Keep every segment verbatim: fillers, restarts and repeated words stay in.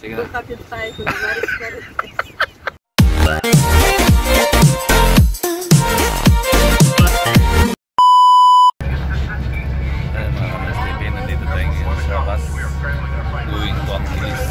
Sige na. Kapit tayo kung maris ka rin. Ayan mga Kanos T V, nandito tayo ngayon sa bus going to Angeles.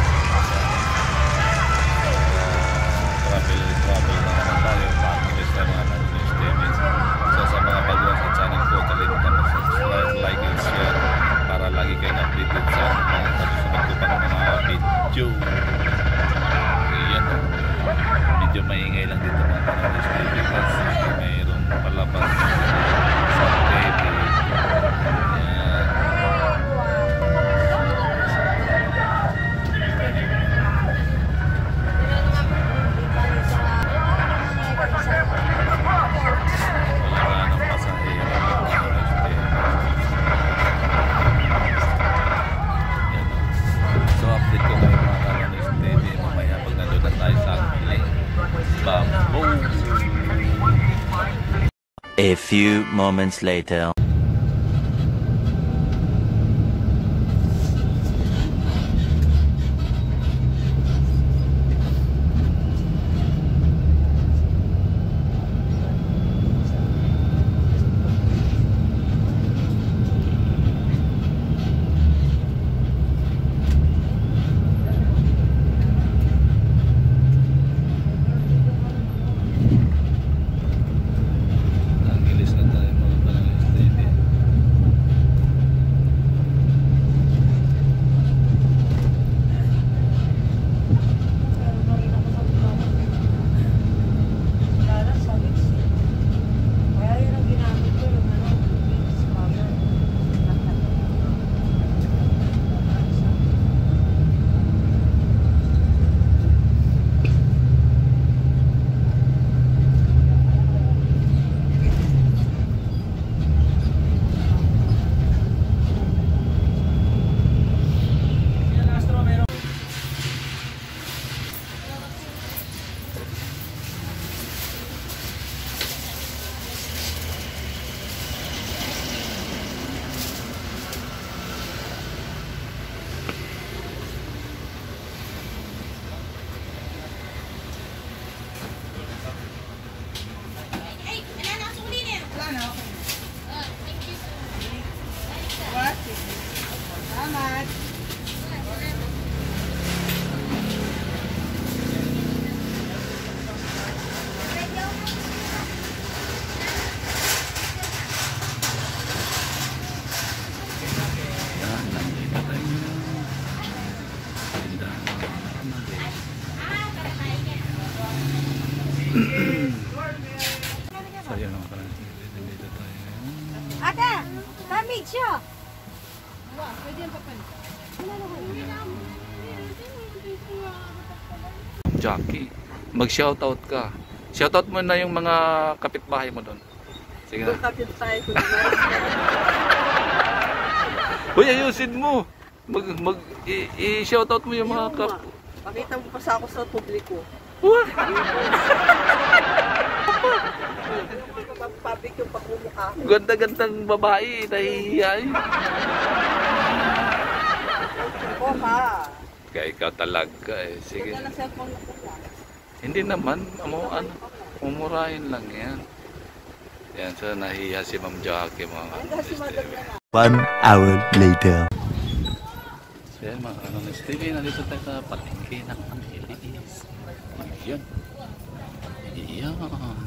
Travel, travel na naman tayo sa Angeles na mga Kanos T V. So sa mga bago sa channel ko, kalimutan mo subscribe, like, and share para lagi kayong updated sa mga kasusunod ko pang mga video. Ayan, medyo maingay lang dito mga Kanos T V kasi mayroong palabas sa T V. A few moments later. So yun naman pala, dito tayo. Ate! Tamig siya! Pwede yan papan. Jackie, mag-shoutout ka. Shoutout mo na yung mga kapitbahay mo doon. Sige na. Kapit tayo kung maris ka rin. Uy, ayusin mo! Mag, mag, i-shoutout mo yung mga kap... Pakita mo pa sa ako sa publiko. What? Public yung pagmumukha. Ganda-gandang babae, nahihiya eh. Oo ha. Kaya ikaw talaga eh. Sige. Huwag ka ng cellphone na pula. Hindi naman, amo, ano, umurahin lang yan. Yan, so nahihiya si Ma'am Jackie mga Kanos T V. One hour later. So yan mga Kanos T V, nandito tayo sa palengke ng Angeles. Yan. Yan.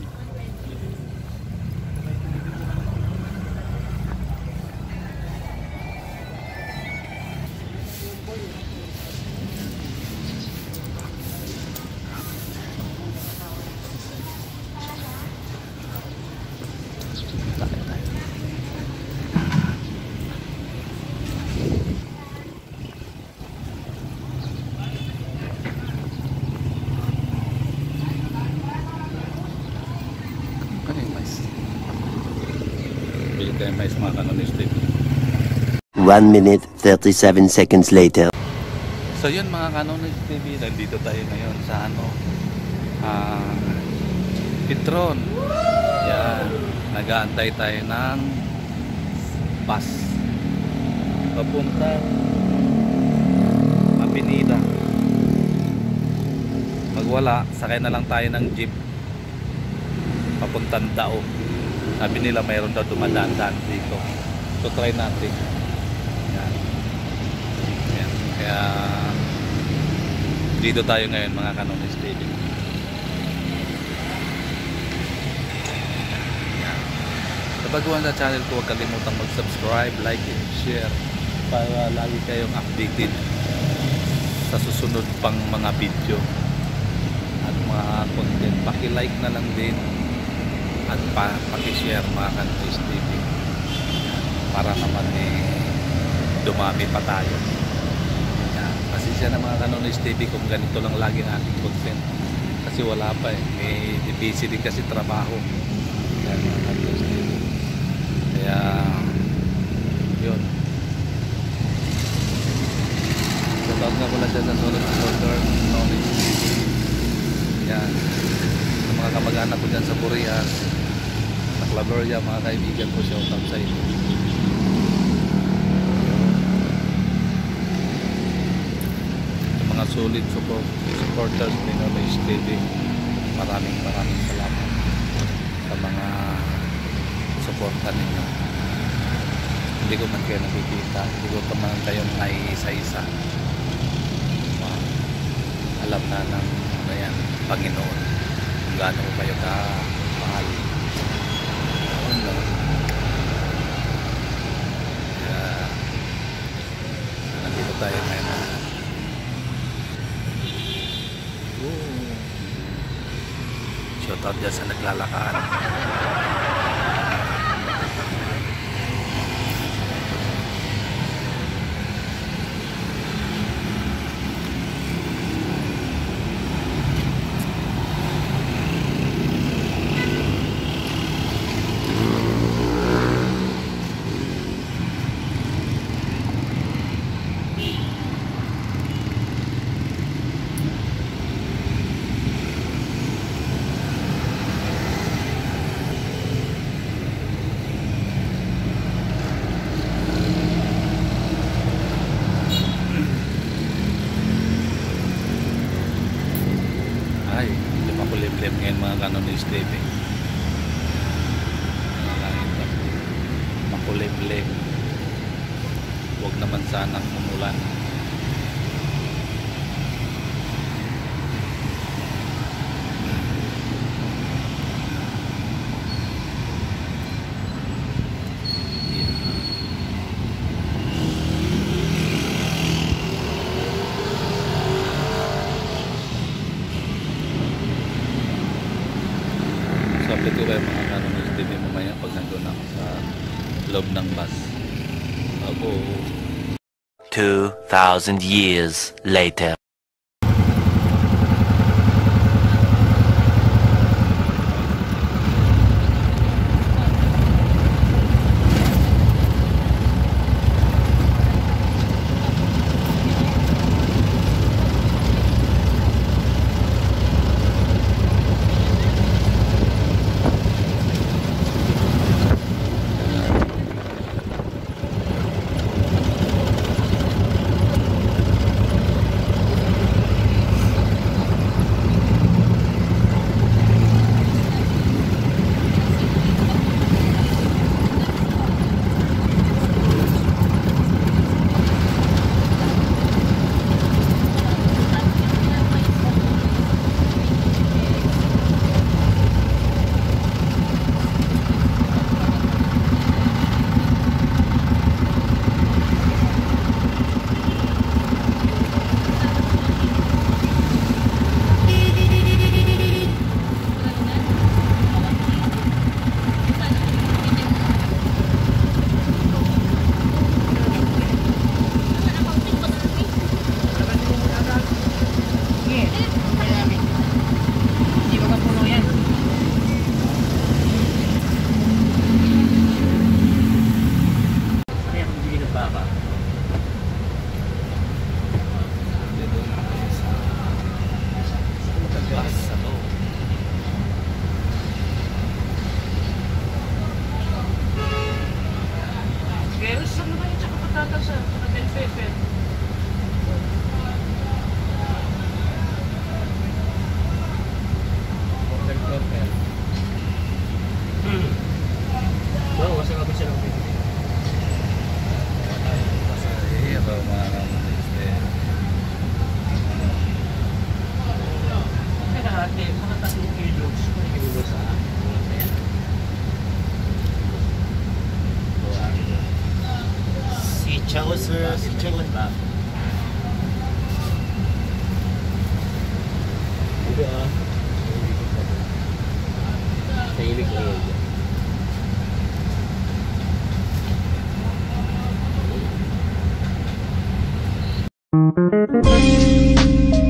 Bili tayo mais mga Kanos T V. One minute, thirty-seven seconds later. So yun mga Kanos T V, nandito tayo ngayon sa ano, ah, Petron. Yan, nag-aantay tayo ng bus papunta Mapinida. wala, sakay na lang tayo ng jeep papuntang Dao. Sabi nila mayroon daw dumadaan dito, so try natin. Yan. Yan. Kaya dito tayo ngayon mga Kanonis T V. Baguhan sa channel ko, huwag kalimutang mag-subscribe, like, and share para lagi kayong updated sa susunod pang mga video at mga content. Paki-like na lang din at pa paki-share mga Kanonis T V para naman eh dumami pa tayo. Yan. Pasensya na mga Kanonis T V kung ganito lang lagi ang ating content kasi wala pa eh, may busy din kasi trabaho. Yan mga Kanonis T V. Kaya yun, shoutout nga pala dyan sa solid supporter Knowledge T V. Yan, sa mga kamag-anak ko dyan sa Burias, sa Claveria, mga kaibigan ko, shoutout sa inyo. Sa mga solid support, supporters ni Knowledge T V, maraming maraming salamat sa mga suporta ninyo. Hindi ko man kayo nakikita, hindi ko pa man kayo naiisa-isa. Wow. Alam na ng ano yan, Panginoon kung gaano ko kayo ka-mahal. Ano? Kaya nandito tayo ngayon. Ooh. Shout out dyan sa naglalakad. Ay, hindi makulimlim ngayon mga Kanonis T V. Makulimlim. Huwag naman sanang umulan. Update ko kayo mga Kanonis T V mamaya pag nandun ako sa loob ng bus. Abo. Two thousand years later. Thank